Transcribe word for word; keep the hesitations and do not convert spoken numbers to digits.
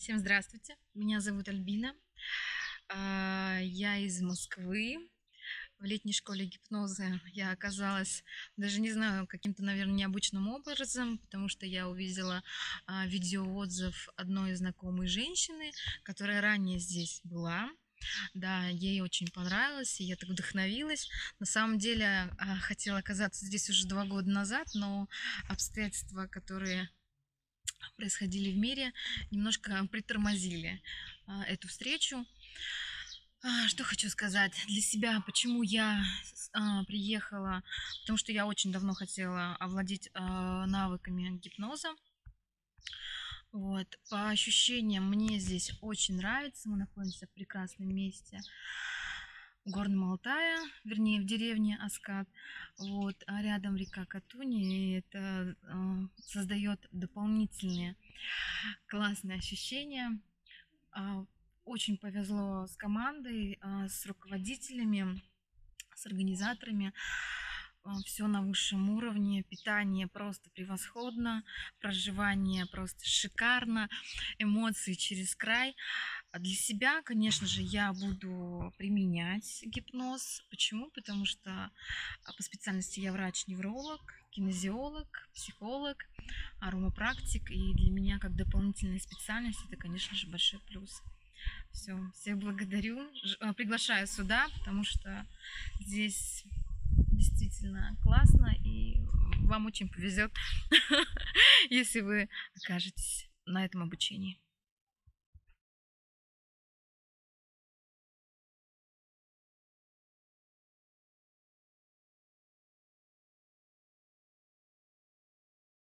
Всем здравствуйте, меня зовут Альбина, а, я из Москвы. В летней школе гипноза я оказалась, даже не знаю, каким-то, наверное, необычным образом, потому что я увидела а, видеоотзыв одной знакомой женщины, которая ранее здесь была. Да, ей очень понравилось, и я так вдохновилась. На самом деле а, хотела оказаться здесь уже два года назад, но обстоятельства, которые происходили в мире, немножко притормозили а, эту встречу. А, Что хочу сказать для себя, почему я с- а, приехала, потому что я очень давно хотела овладеть а, навыками гипноза. Вот, по ощущениям, мне здесь очень нравится, мы находимся в прекрасном месте в Горном Алтае, вернее, в деревне Аскат. Вот, а рядом река Катуни, и это а, создает дополнительные классные ощущения. А, Очень повезло с командой, а, с руководителями, с организаторами. Все на высшем уровне, питание просто превосходно, проживание просто шикарно, эмоции через край. А для себя, конечно же, я буду применять гипноз. Почему? Потому что а, по специальности я врач-невролог, кинезиолог, психолог, аромапрактик, и для меня как дополнительная специальность это, конечно же, большой плюс. Все, всех благодарю, Ж- а, приглашаю сюда, потому что здесь действительно классно, и вам очень повезет, если вы окажетесь на этом обучении.